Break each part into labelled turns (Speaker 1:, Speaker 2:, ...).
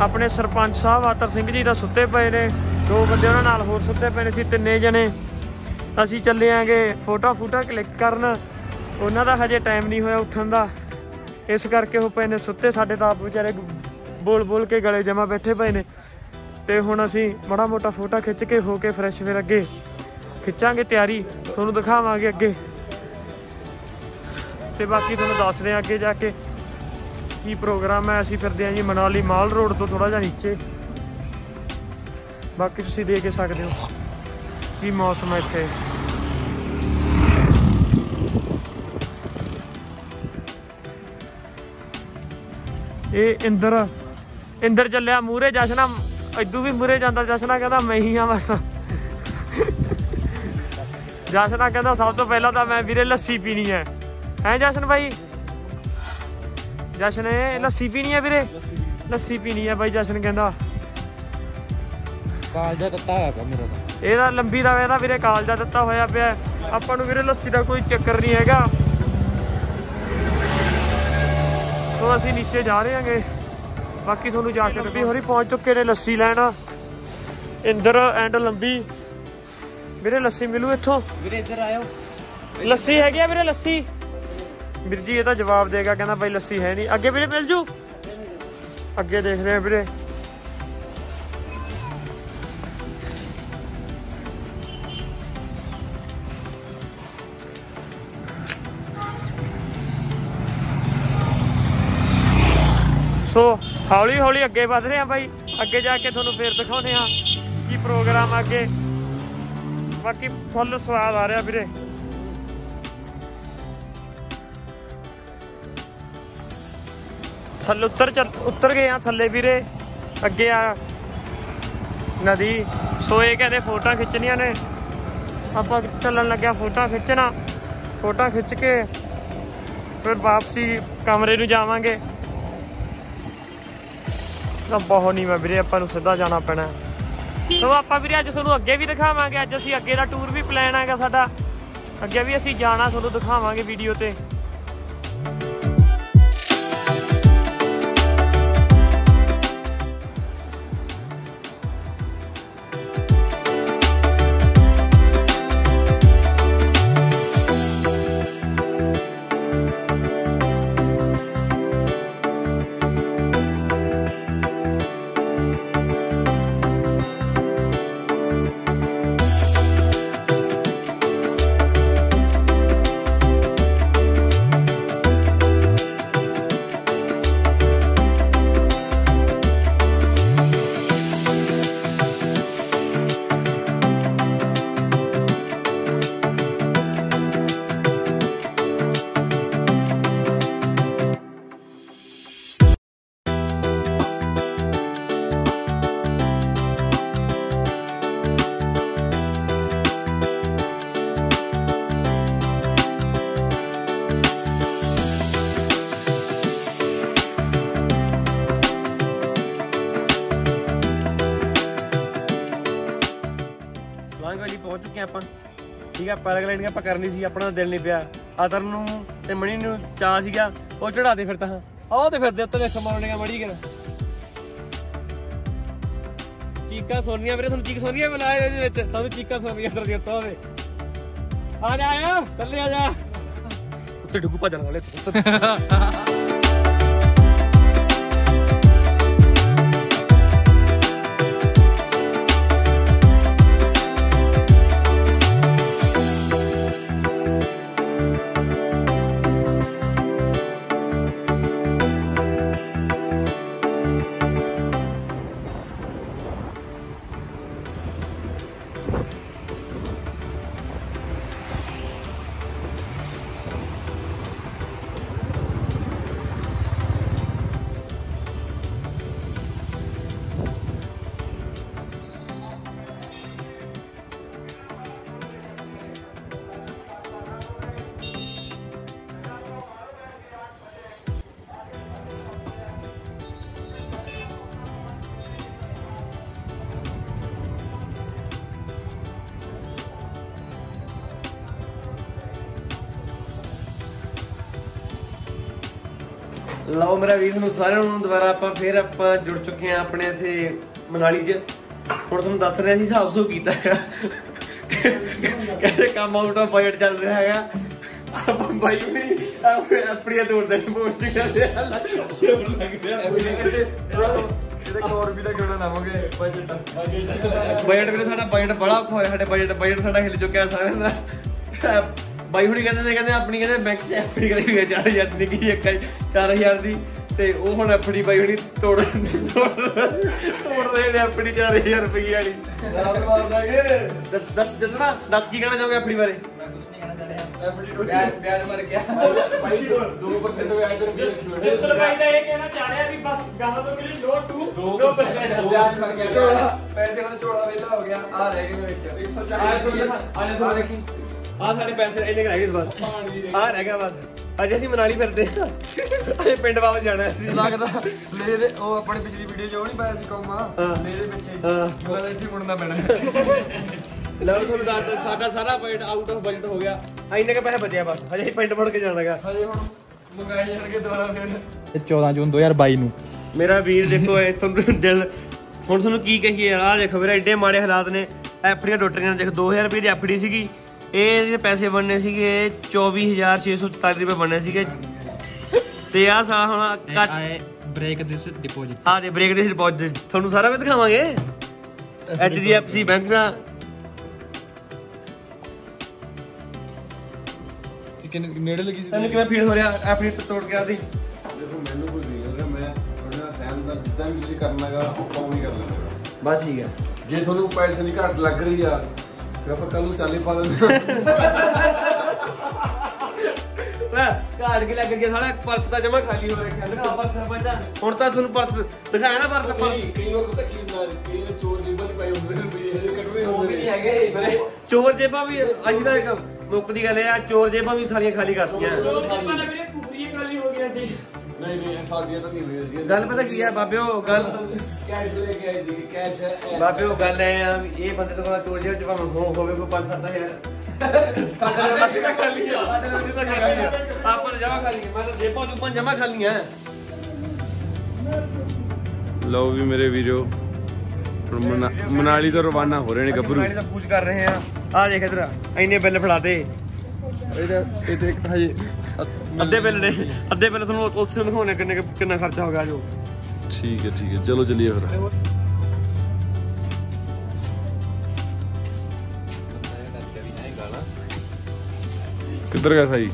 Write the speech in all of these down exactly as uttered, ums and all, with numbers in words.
Speaker 1: अपने सरपंच साहब आतर सिंह जी का सुते पे ने, दो बंदे उन्होंने नाल होर सुते पे ने, तिन्ने जने असी चले आंगे फोटो फूटा क्लिक करन। उन्हों का हजे टाइम नहीं होया उठन का, इस करके वो पे ने सुते। साडे तां आप बेचारे बोल बोल के गले जमा बैठे पे ने। तो हुण असी माड़ा मोटा फोटो खिच के हो के फ्रैश फिर अगे खिचांगे तैयारी, तुहानूं दिखावांगे अगे। तो बाकी तुहानूं दसदे आं अगे जाके की प्रोग्राम है। असी फिरदे आं जी मनाली माल रोड तो थोड़ा जिहा नीचे। बाकी तुसीं देख सकदे हो की मौसम है इत्थे। ये इंदर इंदर चलिया मूहरे, जशना इदू भी मूहरे जांदा। जशना कहता मैं ही हाँ बस। जशना कहता सब तो पहला तो मैं वीरे लस्सी पीनी है। हैं जशन भाई? जशन लस्सी पीनी है वीरे, लस्सी पीनी है भाई। जशन कहता कालजा तत्ता है मेरा तो, ਇਹਦਾ लंबी ਦਾ ਇਹਦਾ ਵੀਰੇ ਕਾਲਜਾ ਦਿੱਤਾ ਹੋਇਆ ਪਿਆ। ਆਪਾਂ ਨੂੰ ਵੀਰੇ ਲੱਸੀ ਦਾ ਕੋਈ ਚੱਕਰ ਨਹੀਂ ਹੈਗਾ। तो ਅਸੀਂ नीचे जा रहे हैं। बाकी ਤੁਹਾਨੂੰ ਜਾ ਕੇ ਲੰਬੀ ਹੋਰੀ पहुंच चुके ने लस्सी लैन। इंदर एंड लंबी ਵੀਰੇ ਲੱਸੀ ਮਿਲੂ ਇੱਥੋਂ? ਵੀਰੇ ਇੱਧਰ ਆਇਓ, ਲੱਸੀ ਹੈਗੀ ਆ ਵੀਰੇ? ਲੱਸੀ ਵੀਰ ਜੀ ਇਹ ਤਾਂ ਜਵਾਬ ਦੇਗਾ, ਕਹਿੰਦਾ ਬਾਈ ਲੱਸੀ ਹੈ ਨਹੀਂ। ਅੱਗੇ ਵੀਰੇ ਮਿਲ ਜੂ? ਅੱਗੇ ਦੇਖਦੇ ਆ ਵੀਰੇ। सो हौली हौली अगे वध रहे हैं भाई। अगे जाके थोनों फिर दिखाने की प्रोग्राम अगे। बाकी फुल स्वाद आ रहा वीरे। थले उतर चल उतर गए हैं थले वीरे। अगे आ नदी। सो ये कहते फोटो खिंचनिया ने, आप चलन लगे फोटो खिंचना। फोटो खिंच के फिर वापसी कमरे नूं जावांगे। बहुत नहीं मैं वीरे, आपां नूं सीधा जाना पैना। तो आपां वीरे अज तुहानूं अगे भी दिखावांगे। अज असीं अगे दा टूर भी प्लान हैगा साडा, अगे भी असीं जाना, तुहानूं दिखावांगे वीडियो ते। पहुंच चुके हैं आप। ठीक है, पैराग्लाइडिंग आप करनी सी, अपना दिल नहीं पिया। आदर नूं ते मणी नूं चाह सीगा, वो चढ़ा दे फिर। आओ तो फिरदे उत्ते देखो मारने मड़ी कर चीका सुनिया वीरे। तुहानूं चीक सुनी है? मिलाए इहदे विच तुहानूं चीका सुनिया अंदर दी उत्तों दे। आ जा आ थल्ले आ जा, उत्ते डुगू भजन वाले।
Speaker 2: ਲਓ ਮੇਰਾ ਵੀਰ ਨੂੰ ਸਾਰਿਆਂ ਨੂੰ ਦੁਬਾਰਾ ਆਪਾਂ ਫਿਰ ਆਪਾਂ ਜੁੜ ਚੁੱਕੇ ਆ ਆਪਣੇ ਇਥੇ ਮਨਾਲੀ 'ਚ। ਹੁਣ ਤੁਹਾਨੂੰ ਦੱਸ ਰਿਹਾ ਸੀ ਹਿਸਾਬ ਸੋ ਕੀਤਾ ਹੈਗਾ, ਕਹਿੰਦੇ ਕੰਮ ਆਊਟ ਆਫ ਬਜਟ ਚੱਲ ਰਿਹਾ ਹੈਗਾ। ਆਪਾਂ ਬਾਈ ਨਹੀਂ ਆਪਣੀਆਂ ਤੋੜਦੇ ਨੇ ਪਹੁੰਚ ਕਰਦੇ ਆ ਲੱਗਦੇ ਆ ਇਹਦੇ ਹੋਰ ਵੀ ਤਾਂ ਕਿਉਂ ਨਾ ਲਾਵਾਂਗੇ ਬਜਟ ਬਜਟ ਵੀ ਸਾਡਾ ਬਜਟ ਬੜਾ ਔਖਾ ਹੋਇਆ। ਸਾਡੇ ਬਜਟ ਬਜਟ ਸਾਡਾ ਹਿੱਲ ਚੁੱਕਿਆ ਸਾਰਿਆਂ ਦਾ। ਬਾਈ ਹੁਣੀ ਕਹਿੰਦੇ ਨੇ ਕਹਿੰਦੇ ਆਪਣੀ ਕਹਿੰਦੇ ਬੈਂਕ 'ਚ ਐਫ ਡੀ ਕਰੀ ਹੋਈ ਹੈ ਚਾਰ ਹਜ਼ਾਰ ਦੀ ਨਿੱਕੀ ਇੱਕ ਚਾਰ ਹਜ਼ਾਰ ਦੀ, ਤੇ ਉਹ ਹੁਣ ਐਫ ਡੀ ਬਾਈ ਹੁਣੀ ਤੋੜ ਤੋੜ ਰਹੇ ਨੇ ਐਫ ਡੀ ਚਾਰ ਹਜ਼ਾਰ ਰੁਪਏ ਵਾਲੀ। ਦੱਸ ਦੱਸਣਾ ਦੱਸ ਕੀ ਕਹਿਣਾ ਚਾਹੋਗੇ ਐਫ ਡੀ ਬਾਰੇ?
Speaker 3: ਵਿਆਜ ਮਰ ਗਿਆ ਦੋ ਪਰਸੈਂਟ ਵਿਆਜ ਤੇ
Speaker 1: ਜਿਸ ਬਾਈ ਦਾ ਇਹ ਕਹਿਣਾ ਚਾਹ ਰਿਹਾ ਵੀ ਬਸ ਗਾਹਾਂ ਤੋਂ ਮਿਲੇ ਨੋ ਟੂ ਦੋ ਪਰਸੈਂਟ
Speaker 3: ਵਿਆਜ ਮਰ ਗਿਆ। ਪੈਸੇ ਵਾਲਾ ਝੋਲਾ ਵੇਲਾ ਹੋ ਗਿਆ। ਆ ਰਹਿ ਗਏ ਵਿੱਚ ਇੱਕ ਸੌ ਚਾਲੀ
Speaker 2: ਆ ਦੇਖੀ ਆ ਸਾਡੇ ਪੈਸੇ ਇੰਨੇ ਕੁ ਰਹਿ ਗਏ ਬਸ, ਆ ਰਹਿ ਗਿਆ ਬਸ। ਅੱਜ ਅਸੀਂ ਮਨਾਲੀ ਫਿਰਦੇ ਆ, ਅਜੇ ਪਿੰਡ ਵਾਪਸ ਜਾਣਾ ਸੀ
Speaker 3: ਲੱਗਦਾ। ਲੈ ਦੇ ਉਹ ਆਪਣੀ ਪਿਛਲੀ ਵੀਡੀਓ 'ਚ ਉਹ ਨਹੀਂ ਪਾਇਆ ਸੀ ਕੌਮਾ ਲੈ ਦੇ ਪਿੱਛੇ ਲੱਗਦਾ ਇੱਥੇ ਮੁੜਨਾ ਪੈਣਾ।
Speaker 2: ਲਓ ਤੁਹਾਨੂੰ ਦੱਸ ਸਾਡਾ ਸਾਰਾ ਬਜਟ ਆਊਟ ਆਫ ਬਜਟ ਹੋ ਗਿਆ। ਇੰਨੇ ਕ ਪੈਸੇ ਬਚਿਆ ਬਸ, ਹਜੇ ਅਸੀਂ ਪਿੰਡ ਮੁੜ ਕੇ ਜਾਣਾਗਾ।
Speaker 3: ਹਜੇ ਹੁਣ ਮੰਗਾਏ ਜਾਣਗੇ ਦੁਬਾਰਾ ਫਿਰ।
Speaker 4: ਇਹ ਚੌਦਾਂ ਜੂਨ ਦੋ ਹਜ਼ਾਰ ਬਾਈ ਨੂੰ।
Speaker 2: ਮੇਰਾ ਵੀਰ ਦੇਖੋ ਇਹ ਤੁਹਾਨੂੰ ਦਿਲ ਹੁਣ ਤੁਹਾਨੂੰ ਕੀ ਕਹੀਏ। ਆਹ ਦੇਖੋ ਵੀਰੇ ਐਡੇ ਮਾੜੇ ਹਾਲਾਤ ਨੇ। ਐਫਡੀਆਂ ਟੁੱਟ ਰਹੀਆਂ। ਦੇਖ ਦੋ ਹਜ਼ਾਰ ਰੁਪਏ ਦੀ ਐਫਡੀ ਸੀਗੀ, ਇਹ ਜਿਹੜੇ ਪੈਸੇ ਬਣਨੇ ਸੀਗੇ ਚੌਵੀ ਹਜ਼ਾਰ ਛੇ ਸੌ ਚੁਤਾਲੀ ਰੁਪਏ ਬਣਨੇ ਸੀਗੇ। ਤੇ ਆਹ ਸਾ ਹੁਣ
Speaker 4: ਬ੍ਰੇਕ ਦਿਸ ਡਿਪੋਜ਼ਿਟ
Speaker 2: ਆ ਦੇ ਬ੍ਰੇਕ ਦਿਸ ਡਿਪੋਜ਼ਿਟ ਤੁਹਾਨੂੰ ਸਾਰਾ ਕੁਝ ਦਿਖਾਵਾਂਗੇ। H D F C bank ਦਾ
Speaker 3: ਨੇੜੇ ਲੱਗੀ ਸੀ।
Speaker 2: ਤੈਨੂੰ ਕਿਵੇਂ ਫੀਲ ਹੋ ਰਿਹਾ ਐਫਡੀ ਤੋੜ ਕੇ ਆਦੀ?
Speaker 5: ਦੇਖੋ ਮੈਨੂੰ ਕੋਈ ਨਹੀਂ ਲੱਗ ਰਿਹਾ, ਮੈਂ ਤੁਹਾਡੇ ਨਾਲ ਸਹਿਮਤ ਹਾਂ। ਜਿੱਦਾਂ ਵੀ ਤੁਸੀਂ ਕਰਨਾਗਾ ਆਪਾਂ ਉਵੇਂ ਕਰ ਲੈਣਾ।
Speaker 2: ਬਸ ਠੀਕ ਹੈ।
Speaker 5: ਜੇ ਤੁਹਾਨੂੰ ਪੈਸੇ ਦੀ ਘਾਟ ਲੱਗ ਰਹੀ ਆ ਫਿਰ ਆਪਾਂ ਕੱਲ ਨੂੰ ਚਾਲੀ ਪਾ ਦਿੰਦੇ
Speaker 2: ਘਾੜ ਕੇ ਲੱਗ ਗਿਆ ਸਾਲਾ ਪਰਸ ਤਾਂ ਜਮਾ ਖਾਲੀ ਹੋ ਰਿਹਾ। ਦਿਖਾ ਪਰਸ ਸਰਪੰਚਾ ਹੁਣ ਤਾਂ ਤੁਹਾਨੂੰ ਪਰਸ ਦਿਖਾਇਆ ਨਾ ਪਰਸ।
Speaker 5: ਨਹੀਂ ਕਈ ਵਾਰ ਪਤਾ ਕੀ ਹੁੰਦਾ, ਕਈ ਵਾਰ ਚੋਰ ਜੇਬਾਂ 'ਚ ਪਏ ਹੁੰਦੇ ਨੇ ਰੁਪਏ ਇਹਦੇ ਕੱਢਵੇਂ
Speaker 3: ਉਹ
Speaker 5: ਹੁੰਦੇ
Speaker 3: ਵੀ ਨਹੀਂ
Speaker 5: ਨੇ।
Speaker 3: ਹੈਗੇ
Speaker 2: ਚੋਰ ਜੇਬਾਂ ਵੀ ਅਸੀਂ ਤਾਂ ਇੱਕ ਮੁੱਕ ਦੀ ਗੱਲ ਆ, ਚੋਰ ਜੇਬਾਂ ਵੀ ਸਾਰੀਆਂ ਖਾਲੀ ਕਰਤੀਆਂ।
Speaker 1: ਚੋਰ ਜੇਬਾਂ ਨਾਲ ਵੀਰੇ ਕੁਫਰੀਆਂ ਖਾਲੀ ਹੋ ਗਈਆਂ ਸੀ।
Speaker 5: ਨਹੀਂ ਨਹੀਂ ਸਾਡੀਆਂ ਤਾਂ ਨਹੀਂ ਹੋਈਆਂ ਸੀ।
Speaker 2: ਗੱਲ ਪਤਾ ਕੀ ਆ ਬਾਬਿਓ, ਗੱਲ
Speaker 5: ਕੈਸ਼ ਲੈ ਕੇ ਆਏ ਸੀ ਕੈਸ਼।
Speaker 2: ਬਾਬਿਓ ਗੱਲ ਐ ਆ ਵੀ ਇਹ ਬੰਦੇ ਤੋਂ ਕੋਲ ਚੋਰ ਜੇਬ 'ਚ ਭਾਵੇਂ ਹੋ ਹੋਵੇ ਕੋਈ ਪੰਜ ਸੱਤ ਹਜ਼ਾਰ ਖਾਲੀ ਆ। ਆਪਾਂ ਤਾਂ ਜਮਾ ਖਾਲੀ ਮੈਂ ਤਾਂ ਜੇਬਾਂ ਜੁਬਾਂ ਜਮਾ ਖਾਲੀਆਂ।
Speaker 5: ਲਓ ਵੀ ਮੇਰੇ ਵੀਰੋ ਹੁਣ ਮਨਾ- ਮਨਾਲੀ ਤੋਂ ਰਵਾਨਾ ਹੋ ਰਹੇ ਨੇ ਗੱਭਰੂ।
Speaker 2: ਮਨਾਲੀ ਦਾ ਪੂਛ ਕਰ ਰਹੇ ਆ। ਆ ਦੇਖ ਇਧਰ ਇੰਨੇ ਬਿੱਲ ਫੜਾਤੇ।
Speaker 3: ਇਹਦਾ ਇਹ ਇੱਕ ਹਜੇ
Speaker 2: ਅੱਧੇ ਬਿੱਲ ਨੇ ਅੱਧੇ ਬਿੱਲ ਤੁਹਾਨੂੰ ਉੱਥੇ ਦਿਖਾਉਣੇ ਕਿੰਨੇ ਕਿੰਨਾ ਖਰਚਾ ਹੋ ਗਿਆ। ਜੋ
Speaker 5: ਠੀਕ ਹੈ ਠੀਕ ਹੈ ਚਲੋ ਚੱਲੀਏ ਫਿਰ। ਕਿੱਧਰ ਗਿਆ ਸਾਈ?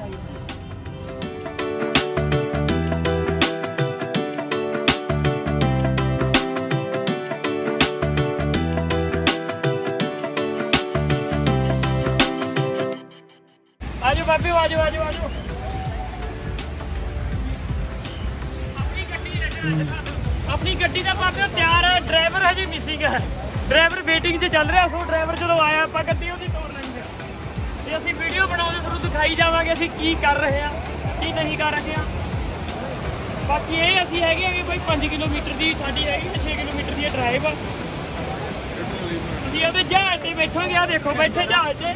Speaker 1: ਆਜੋ ਬਾਬਿਓ ਆਜੋ ਆਜੋ ਆਜੋ। ਆਪਣੀ ਗੱਡੀ ਆਪਣੀ ਗੱਡੀ ਦਾ ਬਾਬਿਓ ਤਿਆਰ ਹੈ। ਡਰਾਈਵਰ ਹਜੇ ਮਿਸਿੰਗ ਹੈ। ਡਰਾਈਵਰ ਵੇਟਿੰਗ 'ਚ ਚੱਲ ਰਿਹਾ। ਸੋ ਡਰਾਈਵਰ ਜਦੋਂ ਆਇਆ ਆਪਾਂ ਗੱਡੀ ਉਹਦੀ ਤੋੜ ਲੈਣੀ ਹੈ। ਤੇ ਅਸੀਂ ਵੀਡੀਓ ਬਣਾਉਂਦੇ ਤੁਹਾਨੂੰ ਦਿਖਾਈ ਜਾਵਾਂਗੇ ਅਸੀਂ ਕੀ ਕਰ ਰਹੇ ਹਾਂ ਕੀ ਨਹੀਂ ਕਰ ਰਹੇ ਹਾਂ। ਬਾਕੀ ਇਹ ਅਸੀਂ ਹੈਗੇ ਆ ਵੀ ਕੋਈ ਪੰਜ ਕਿਲੋਮੀਟਰ ਦੀ ਸਾਡੀ ਹੈਗੀ ਛੇ ਕਿਲੋਮੀਟਰ ਦੀ ਡਰਾਈਵ। ਅਸੀਂ ਉਹਦੇ ਜਹਾਜ਼ ਤੇ ਬੈਠਾਂਗੇ। ਆ ਦੇਖੋ ਬੈਠੇ ਜਹਾਜ਼ ਤੇ।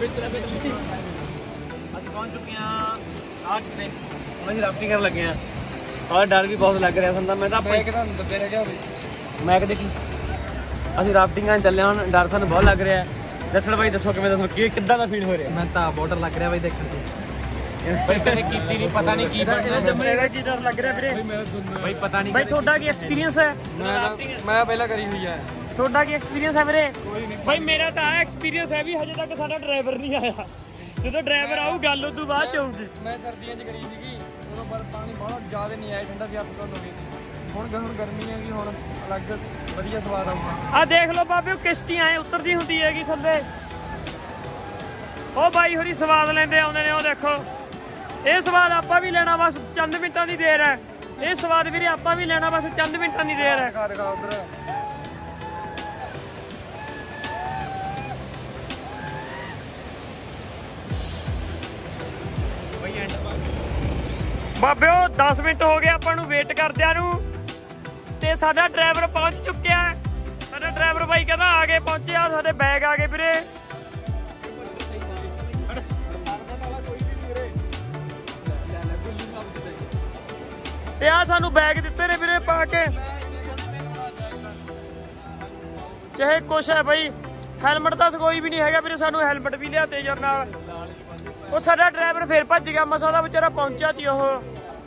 Speaker 2: ਅਸੀਂ ਪਹੁੰਚ ਚੁੱਕੇ ਹਾਂ ਆਜ ਕਿਤੇ। ਹੁਣ ਅਸੀਂ ਰਾਫਟਿੰਗ ਕਰਨ ਲੱਗੇ ਹਾਂ। ਸਾਰਾ ਡਰ ਵੀ ਬਹੁਤ ਲੱਗ ਰਿਹਾ ਸੰਦਾ। ਮੈਂ ਤਾਂ
Speaker 3: ਮੈਂ ਕਿਹਦਾ ਦੱਬੇ ਰਹਿ ਗਿਆ ਹੋਵੇ।
Speaker 2: ਮੈਂ ਕਦੇ ਕੀ ਅਸੀਂ ਰਾਫਟਿੰਗ ਕਰਨ ਚੱਲੇ। ਹੁਣ ਡਰ ਸਾਨੂੰ ਬਹੁਤ ਲੱਗ ਰਿਹਾ। ਦੱਸਣ ਬਾਈ ਦੱਸੋ ਕਿਵੇਂ ਦੱਸੋ ਕੀ ਕਿੱਦਾਂ ਦਾ ਫੀਲ ਹੋ ਰਿਹਾ?
Speaker 4: ਮੈਂ ਤਾਂ ਬੋਰਡਰ ਲੱਗ ਰਿਹਾ ਬਾਈ ਦੇਖਣ ਤੇ।
Speaker 1: ਬਾਈ ਕਦੇ ਕੀਤੀ ਨਹੀਂ ਪਤਾ ਨਹੀਂ ਕੀ
Speaker 3: ਇਹਦਾ ਜੰਮਣੇ
Speaker 1: ਇਹਦਾ ਕੀ ਡਰ ਲੱਗ ਰਿਹਾ ਵੀਰੇ?
Speaker 4: ਬਾਈ ਪਤਾ ਨਹੀਂ
Speaker 1: ਬਾਈ ਤੁਹਾਡਾ ਕੀ ਐਕਸਪੀਰੀਅੰਸ ਹੈ?
Speaker 3: ਮੈਂ ਪਹਿਲਾਂ ਕਰੀ ਹੋਈ ਆ।
Speaker 1: ਤੁਹਾਡਾ ਕੀ ਐਕਸਪੀਰੀਅੰਸ ਹੈ ਵੀਰੇ? ਬਾਈ ਮੇਰਾ ਤਾਂ ਆ ਐਕਸਪੀਰੀਅੰਸ ਹੈ ਵੀ ਹਜੇ ਤੱਕ ਸਾਡਾ ਡਰਾਈਵਰ ਨਹੀਂ ਆਇਆ। ਜਦੋਂ ਡਰਾਈਵਰ ਆਊ ਗੱਲ ਉਦੋਂ ਬਾਅਦ ਚ ਹੋਊਗੀ।
Speaker 3: ਮੈਂ ਸਰਦੀਆਂ 'ਚ ਕਰੀ ਸੀਗੀ ਉਦੋਂ ਪਰ ਪਾਣੀ ਬਹੁਤ ਜ਼ਿਆਦਾ ਨਹੀਂ ਆਇਆ। ਠੰਡਾ ਸੀ ਹੱਥ ਤੋਂ ਹੋ ਗਈ ਸੀ। ਹੁਣ ਹੁਣ ਗਰਮੀ ਹੈਗੀ ਹੁਣ ਅਲੱਗ ਵਧੀਆ ਸਵਾਦ ਆਊਗਾ।
Speaker 1: ਆ ਦੇਖ ਲਓ ਬਾਬਿਓ ਕਿਸ਼ਤੀ ਐ ਉਤਰਦੀ ਹੁੰਦੀ ਹੈਗੀ ਥੱਲੇ। ਉਹ ਬਾਈ ਹੋਰੀ ਸਵਾਦ ਲੈਂਦੇ ਆਉਂਦੇ ਨੇ। ਉਹ ਦੇਖੋ ਇਹ ਸਵਾਦ ਆਪਾਂ ਵੀ ਲੈਣਾ ਬਸ ਚੰਦ ਮਿੰਟਾਂ ਦੀ ਦੇਰ ਹੈ। ਇਹ ਸਵਾਦ ਵੀਰੇ ਆਪਾਂ ਵੀ ਲੈਣਾ ਬਸ ਚੰਦ ਮਿੰਟਾਂ ਦੀ ਦੇਰ ਹੈ।
Speaker 3: ਦਿਖਾ ਦਿਖਾ ਉਧਰ
Speaker 1: ਬਾਬਿਓ ਦਸ ਮਿੰਟ ਹੋ ਗਏ ਆਪਾਂ ਨੂੰ ਵੇਟ ਕਰਦਿਆਂ ਨੂੰ ਤੇ ਸਾਡਾ ਡਰਾਈਵਰ ਪਹੁੰਚ ਚੁੱਕਿਆ ਹੈ। ਸਾਡਾ ਡਰਾਈਵਰ ਬਾਈ ਕਹਿੰਦਾ ਆ ਗਏ ਪਹੁੰਚਿਆ। ਸਾਡੇ ਬੈਗ ਆ ਗਏ ਵੀਰੇ। ਤੇ ਆ ਸਾਨੂੰ ਬੈਗ ਦਿੱਤੇ ਨੇ ਵੀਰੇ ਪਾ ਕੇ, ਚਾਹੇ ਕੁਛ ਹੈ ਬਈ। ਹੈਲਮਟ ਤਾਂ ਕੋਈ ਵੀ ਨਹੀਂ ਹੈਗਾ ਵੀਰੇ, ਸਾਨੂੰ ਹੈਲਮਟ ਵੀ ਲਿਆਤੇ ਯਾਰ ਨਾਲ। ਉਹ ਸਾਡਾ ਡਰਾਈਵਰ ਫੇਰ ਭੱਜ ਗਿਆ, ਮਸਾ ਦਾ ਵਿਚਾਰਾ ਪਹੁੰਚਿਆ ਸੀ ਉਹ।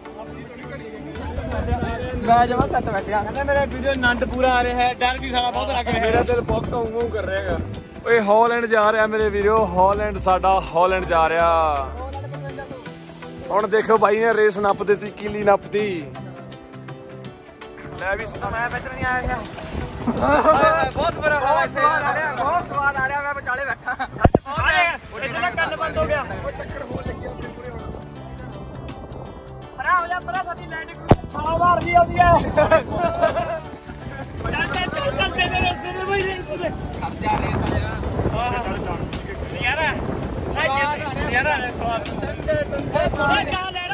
Speaker 3: ਮੈਂ ਜਮਾ ਸੱਟ ਬੈਠਿਆ, ਕਹਿੰਦਾ ਮੇਰਾ ਵੀਡੀਓ ਆਨੰਦ ਪੂਰਾ ਆ ਰਿਹਾ ਹੈ, ਡਰ ਵੀ ਸਾਲਾ ਬਹੁਤ ਲੱਗ ਰਿਹਾ।
Speaker 5: ਮੇਰਾ ਦਿਲ ਬਹੁਤ ਕਾਉਂ ਕਾਉਂ ਕਰ ਰਿਹਾ ਹੈਗਾ। ਓਏ ਹਾਲੈਂਡ ਜਾ ਰਿਹਾ ਮੇਰੇ ਵੀਰੋ, ਹਾਲੈਂਡ ਸਾਡਾ ਹਾਲੈਂਡ ਜਾ ਰਿਹਾ। ਹੁਣ ਦੇਖੋ ਬਾਈ ਨੇ ਰੇਸ ਨੱਪ ਦਿੱਤੀ, ਕੀਲੀ ਨੱਪਤੀ। ਲੈ ਵੀ
Speaker 3: ਮੈਂ ਵਿੱਚ ਨਹੀਂ ਆ ਰਿਹਾ। ਬਹੁਤ ਬੁਰਾ ਹਾਲ ਇੱਥੇ ਆ ਰਿਹਾ, ਬਹੁਤ ਸਵਾਦ ਆ ਰਿਹਾ। ਮੈਂ ਵਿਚਾਲੇ ਬੈਠਾ।
Speaker 1: ਅਰੇ ਇਹਦਾ ਕੰਨ ਬੰਦ ਹੋ ਗਿਆ। ਪਰਾ ਹੋ ਜਾ, ਪਰਾ ਸਾਡੀ ਲੈਂਡਿੰਗ ਸਾਲਾ ਮਾਰਦੀ ਆਉਂਦੀ ਹੈ। ਚੱਲ ਚੱਲ ਚੱਲ ਚੱਲ ਤੇਰੇ ਰਸਤੇ ਤੇ ਬਈ ਰੇਸ ਤੇ
Speaker 3: ਸਭ ਜਾ ਰਹੇ
Speaker 1: ਯਾਰ ਯਾਰ ਯਾਰ ਸਵਾਦ ਇਹ ਸੋਹਣਾ ਕਾ ਲੈਣਾ।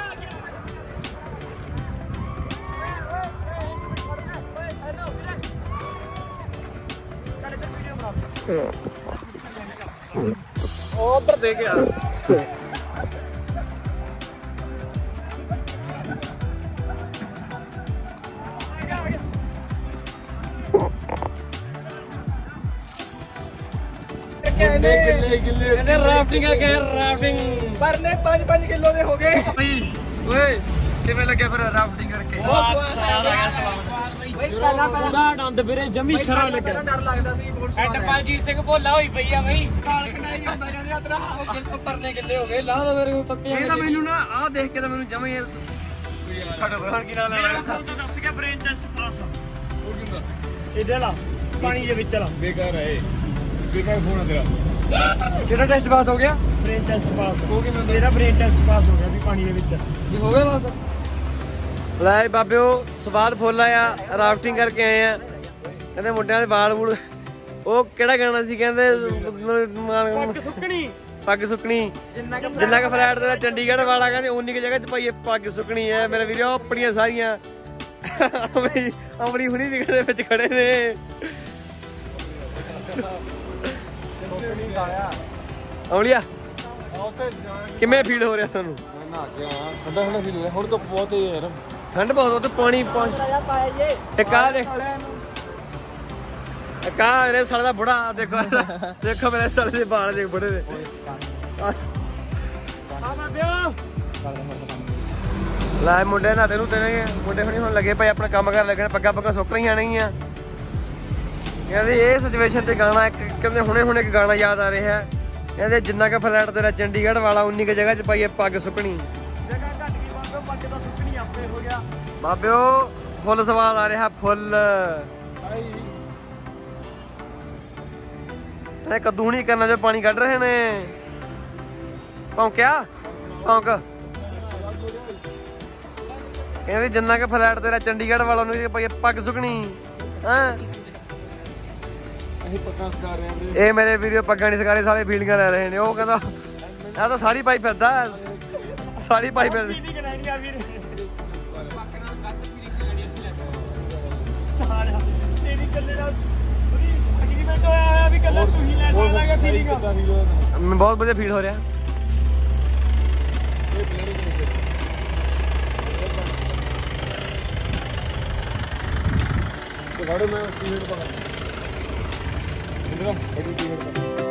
Speaker 5: ਉਹ ਉੱਧਰ ਦੇ ਗਿਆ।
Speaker 3: ਕਹਿੰਦੇ
Speaker 5: ਗਿੱਲੇ ਗਿੱਲੇ
Speaker 3: ਕਹਿੰਦੇ ਰਾਫਟਿੰਗ ਆ ਕੇ ਰਾਫਟਿੰਗ ਪਰਲੇ ਪੰਜ ਪੰਜ ਕਿਲੋ ਦੇ ਹੋ ਗਏ।
Speaker 1: ਓਏ ਕਿਵੇਂ ਲੱਗਿਆ ਫਿਰ ਰਾਫਟਿੰਗ ਕਰਕੇ?
Speaker 3: ਬਹੁਤ ਸਵਾਦ ਆ ਗਿਆ, ਸਵਾਦ ਬਈ। ਪਹਿਲਾਂ
Speaker 1: ਪੂਰਾ ਆਨੰਦ ਵੀਰੇ, ਜਮੀ ਸਰਾ ਲੱਗਿਆ।
Speaker 3: ਡਰ ਲੱਗਦਾ ਸੀ, ਬਹੁਤ ਸਵਾਦ ਹੈ।
Speaker 1: ਐਟਪਾਲਜੀਤ ਸਿੰਘ ਭੋਲਾ ਹੋਈ ਪਈ ਆ ਬਈ।
Speaker 3: ਕਾਲ ਕਨਾਈ ਹੁੰਦਾ ਜਾਂਦੇ ਅਦਰਾ ਉਹ ਗਿਲ ਪਰਨੇ ਗਿੱਲੇ ਹੋ ਗਏ। ਲਾ ਦੋ ਮੇਰੇ ਕੋਲ ਤੱਕੇ।
Speaker 1: ਇਹ ਤਾਂ ਮੈਨੂੰ ਨਾ ਆਹ ਦੇਖ ਕੇ ਤਾਂ ਮੈਨੂੰ ਜਮੀ ਛੱਡ ਬਰਾਂ ਕੀ ਨਾਲ ਲੈਣਾ। ਮੇਰਾ ਤਾਂ ਦੱਸ ਗਿਆ ਬ੍ਰੇਨ ਟੈਸਟ ਪਾਸ ਆ।
Speaker 5: ਉਹ ਕਿੰਦਾ
Speaker 1: ਇਹਦੇ ਲਾ ਪਾਣੀ ਦੇ ਵਿੱਚ ਚਲਾ।
Speaker 5: ਬੇਕਾਰ ਹੈ, ਬੇਕਾਰ ਫੋਨ ਆ ਤੇਰਾ।
Speaker 3: ਕਿਹੜਾ ਟੈਸਟ ਪਾਸ ਹੋ ਗਿਆ?
Speaker 1: ਬ੍ਰੇਨ ਟੈਸਟ ਪਾਸ ਹੋ ਗਿਆ। ਮੇਰਾ ਬ੍ਰੇਨ ਟੈਸਟ ਪਾਸ ਹੋ ਗਿਆ ਵੀ ਪਾਣੀ ਦੇ ਵਿੱਚ।
Speaker 3: ਇਹ ਹੋ ਗਿਆ ਬਸ।
Speaker 1: ਲੈ ਬਾਬਿਓ ਸਵਾਦ ਫੁੱਲ ਆਇਆ, ਰਾਫਟਿੰਗ ਕਰਕੇ ਆਏ ਆ। ਕਹਿੰਦੇ ਮੁੰਡਿਆਂ ਦੇ ਵਾਲ ਵੂਲ, ਉਹ ਕਿਹੜਾ ਗਾਣਾ ਸੀ ਕਹਿੰਦੇ? ਪੱਗ ਸੁੱਕਣੀ, ਪੱਗ ਸੁੱਕਣੀ। ਜਿੰਨਾ ਕੁ ਫਲੈਟ ਤੇਰਾ ਚੰਡੀਗੜ੍ਹ ਵਾਲਾ ਕਹਿੰਦੇ ਉਨੀ ਕੁ ਜਗ੍ਹਾ ਚ ਭਾਈ ਪੱਗ ਸੁੱਕਣੀ ਹੈ ਮੇਰੇ ਵੀਰੋ। ਆਪਣੀਆਂ ਸਾਰੀਆਂ ਅਮਲੀ ਅਮਲੀ ਹੁਣੀ ਵਿਕਟ ਦੇ ਵਿੱਚ ਖੜੇ ਨੇ। ਅਮਲੀਆ ਕਿਵੇਂ ਫੀਲ ਹੋ ਰਿਹਾ ਤੁਹਾਨੂੰ?
Speaker 5: ਮੈਂ ਨਹਾ ਕੇ ਆਇਆ, ਠੰਡਾ ਠੰਡਾ ਫੀਲ ਹੋਇਆ। ਹੁਣ ਤਾਂ ਬਹੁਤ ਹੈ ਯਾਰ,
Speaker 1: ਠੰਡ ਬਹੁਤ, ਉਹ ਤੇ ਪਾਣੀ ਇੱਕ ਆ ਦੇਖ, ਇੱਕ ਆ ਮੇਰੇ ਸਾਲੇ ਦਾ ਬੁੜਾ ਦੇਖੋ, ਦੇਖੋ ਮੇਰੇ ਸਾਲੇ ਦੇ ਵਾਲ ਦੇਖ ਬੁੜੇ ਦੇ। ਆ ਬਾਬਿਓ ਲੈ ਮੁੰਡੇ ਨਾ ਤੈਨੂੰ ਤੇਰੇ ਮੁੰਡੇ ਹੁਣੀ ਹੁਣ ਲੱਗੇ ਪਏ ਆਪਣਾ ਕੰਮ ਕਰਨ ਲੱਗਣੇ। ਪੱਗਾਂ ਪੱਗਾਂ ਸੁੱਕ ਰਹੀਆਂ ਨਹੀਂਆਂ। ਕਹਿੰਦੇ ਇਹ ਸਿਚੁਏਸ਼ਨ ਤੇ ਗਾਣਾ ਇੱਕ ਕਹਿੰਦੇ ਹੁਣੇ ਹੁਣੇ ਇੱਕ ਗਾਣਾ ਯਾਦ ਆ ਰਿਹਾ। ਕਹਿੰਦੇ ਜਿੰਨਾ ਕੁ ਫਲੈਟ ਤੇਰਾ ਚੰਡੀਗੜ੍ਹ ਵਾਲਾ ਉਨੀ ਕੁ ਜਗ੍ਹਾ 'ਚ ਪਾਈਏ ਪੱਗ ਸੁੱਕਣੀ। ਜਗ੍ਹਾ ਘੱਟ ਗਈ ਬਾਬਿਓ, ਪੱਗ ਤਾਂ ਸੁੱਕਣੀ ਆਪੇ ਹੋ ਗਿਆ। ਬਾਬਿਓ ਫੁੱਲ ਸਵਾਦ ਆ ਰਿਹਾ, ਫੁੱਲ। ਇਹ ਕੱਦੂ ਨਹੀਂ ਕਰਨਾ ਜੋ ਪਾਣੀ ਕੱਢ ਰਹੇ ਨੇ। ਭੌਂਕਿਆ ਭੌਂਕ। ਕਹਿੰਦੇ ਜਿੰਨਾ ਕੁ ਫਲੈਟ ਤੇਰਾ ਚੰਡੀਗੜ੍ਹ ਵਾਲਾ ਨੂੰ ਪਾਈਏ ਪੱਗ ਸੁੱਕਣੀ। ਹਾਂ
Speaker 5: ਅਸੀਂ ਪੱਕਾ ਸਕਾ ਰਹੇ ਹਾਂ।
Speaker 1: ਇਹ ਮੇਰੇ ਵੀਡੀਓ ਪੱਗਾਂ ਨਹੀਂ ਸਕਾਰੇ, ਸਾਰੇ ਫੀਲਿੰਗਾਂ ਲੈ ਰਹੇ ਨੇ। ਉਹ ਕਹਿੰਦਾ ਇਹ ਤਾਂ ਸਾਰੀ ਪਾਈ ਫਿਰਦਾ, ਸਾਰੀ ਪਾਈ ਫਿਰਦੀ। ਬਹੁਤ ਵਧੀਆ ਫੀਲ ਹੋ ਰਿਹਾ।
Speaker 5: ਤੇ ਵਾੜੇ ਮੈਂ ਟੀ-ਸ਼ਰਟ ਪਾ ਇੰਦਰਾ, ਬੜੀ ਟੀ-ਸ਼ਰਟ ਪਾ।